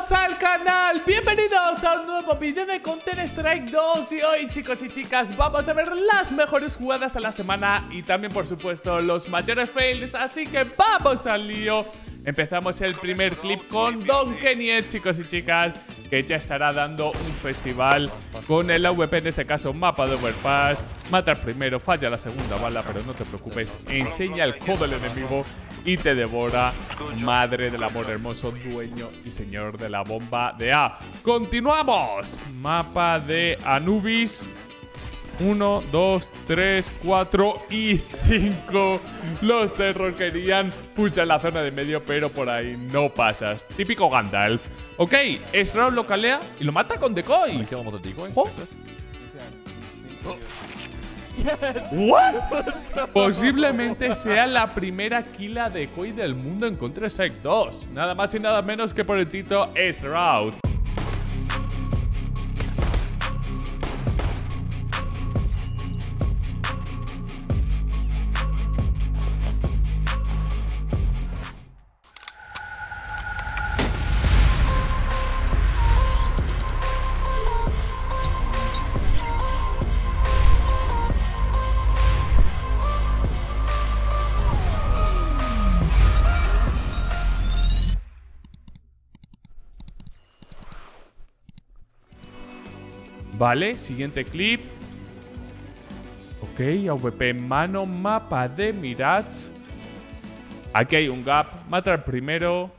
Bienvenidos al canal, bienvenidos a un nuevo vídeo de Counter-Strike 2. Y hoy, chicos y chicas, vamos a ver las mejores jugadas de la semana y también, por supuesto, los mayores fails. Así que vamos al lío. Empezamos el primer clip con Don Keniet, chicos y chicas, que ya estará dando un festival con el AWP, en este caso mapa de Overpass. Mata al primero, falla la segunda bala, pero no te preocupes, enseña el codo del enemigo y te devora. Madre del amor hermoso, dueño y señor de la bomba de A. ¡Continuamos! Mapa de Anubis. 1, 2, 3, 4 y 5. Los Terror querían puse en la zona de medio, pero por ahí no pasas. Típico Gandalf. Ok, Sraul lo calea y lo mata con decoy. ¿Oh? ¿What? Posiblemente sea la primera kill a decoy del mundo en Counter-Strike 2. Nada más y nada menos que por el tito Sraul. Vale, siguiente clip. Ok, AWP en mano, mapa de Mirage. Aquí hay un gap, mata al primero.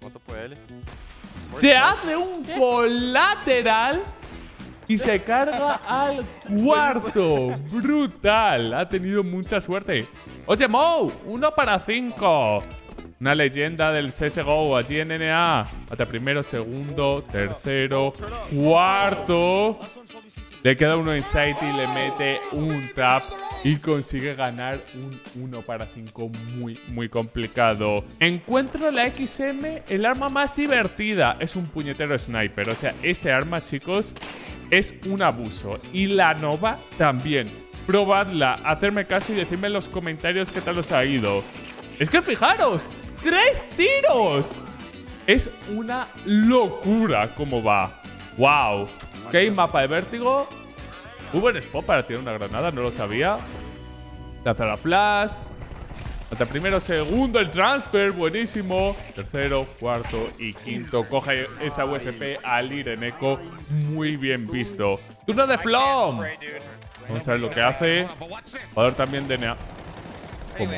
Se hace un colateral y se carga al cuarto. Brutal, ha tenido mucha suerte. Oye, Mo, 1 para 5. Una leyenda del CSGO allí en NA. Mata primero, segundo, tercero, cuarto. Le queda uno en sight y le mete un tap y consigue ganar un 1 para 5 muy complicado. Encuentro la XM, el arma más divertida. Es un puñetero sniper. O sea, este arma, chicos, es un abuso. Y la Nova también. Probadla, hacerme caso y decidme en los comentarios qué tal os ha ido. Es que fijaros, 3 tiros. Es una locura cómo va. Wow. Ok, mapa de vértigo. Buen spot para tirar una granada, no lo sabía. Lanza la flash. Hasta primero, segundo, el transfer, buenísimo. Tercero, cuarto y quinto. Coge esa USP al ir en eco. Muy bien visto. Turno de Flom. Vamos a ver lo que hace. Jugador también de NA. ¿Cómo?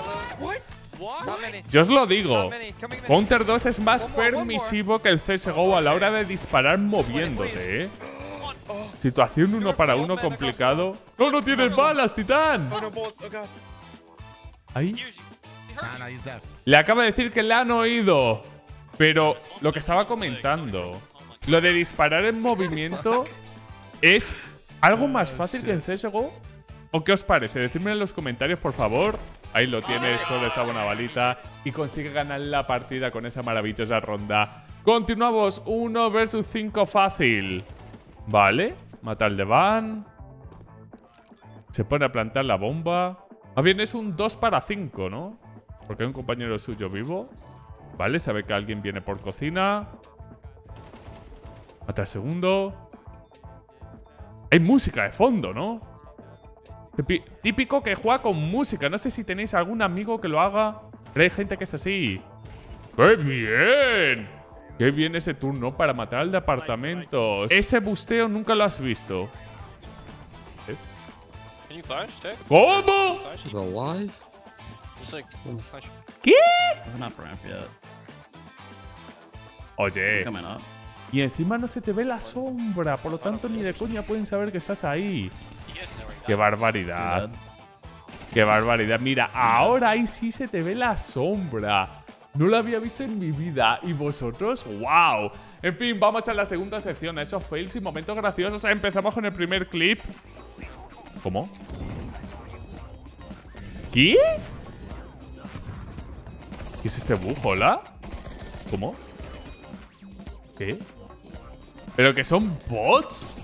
Yo os lo digo, Counter 2 es más permisivo que el CSGO a la hora de disparar moviéndote, ¿eh? Situación 1 para 1 complicado. ¡No, no tienes balas, Titán! Ahí. Le acaba de decir que le han oído. Pero lo que estaba comentando, lo de disparar en movimiento es algo más fácil que el CSGO. ¿O qué os parece? Decidme en los comentarios, por favor. Ahí lo tienes, solo esta buena balita. Y consigue ganar la partida con esa maravillosa ronda. Continuamos, 1 versus 5 fácil. Vale, mata al Devan. Se pone a plantar la bomba. Más bien es un 2 para 5, ¿no? Porque hay un compañero suyo vivo. Vale, sabe que alguien viene por cocina. Mata al segundo. Hay música de fondo, ¿no? Típico que juega con música. No sé si tenéis algún amigo que lo haga. Pero hay gente que es así. ¡Qué bien! ¡Qué bien ese turno para matar al de apartamentos! Ese busteo nunca lo has visto. ¿Cómo? ¿Qué? Oye. Y encima no se te ve la sombra. Por lo tanto, ni de coña pueden saber que estás ahí. ¡Qué barbaridad! ¡Qué barbaridad! Mira, ahora ahí sí se te ve la sombra. No lo había visto en mi vida. ¿Y vosotros? ¡Wow! En fin, vamos a la segunda sección. Esos fails y momentos graciosos. Empezamos con el primer clip. ¿Cómo? ¿Qué? ¿Qué es este bug? ¿Hola? ¿Cómo? ¿Qué? ¿Pero que son bots?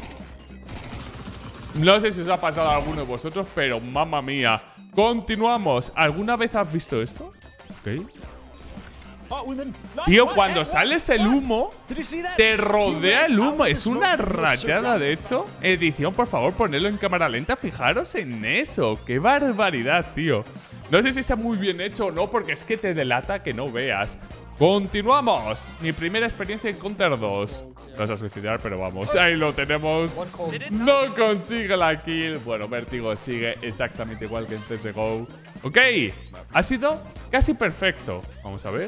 No sé si os ha pasado a alguno de vosotros, pero mamma mía. Continuamos. ¿Alguna vez has visto esto? Ok. Tío, cuando sales el humo, te rodea el humo. Es una rayada, de hecho. Edición, por favor, ponedlo en cámara lenta. Fijaros en eso. ¡Qué barbaridad, tío! No sé si está muy bien hecho o no, porque es que te delata que no veas. Continuamos. Mi primera experiencia en Counter 2. No vas a suicidar, pero vamos. Ahí lo tenemos. No consigue la kill. Bueno, Vértigo sigue exactamente igual que en CSGO. Ok. Ha sido casi perfecto. Vamos a ver.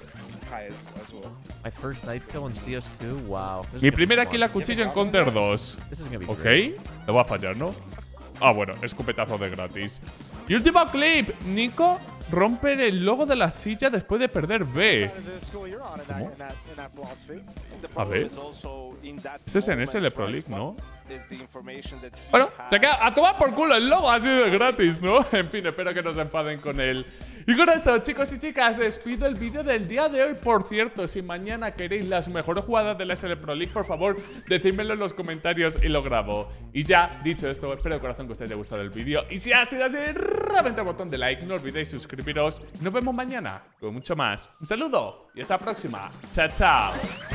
Mi primera kill a cuchillo en Counter 2. Ok. No va a fallar, ¿no? Ah, bueno. Escopetazo de gratis. Y último clip. Nico rompe el logo de la silla después de perder B. ¿Cómo? A ver. Ese es en SL Pro League, ¿no? Bueno, se queda a tomar por culo el logo así de gratis, ¿no? En fin, espero que no se enfaden con él. Y con esto, chicos y chicas, despido el vídeo del día de hoy. Por cierto, si mañana queréis las mejores jugadas de la SL Pro League, por favor, decídmelo en los comentarios y lo grabo. Y ya, dicho esto, espero de corazón que os haya gustado el vídeo. Y si ha sido así, reventad el botón de like, no olvidéis suscribiros. Nos vemos mañana con mucho más. Un saludo y hasta la próxima. Chao, chao.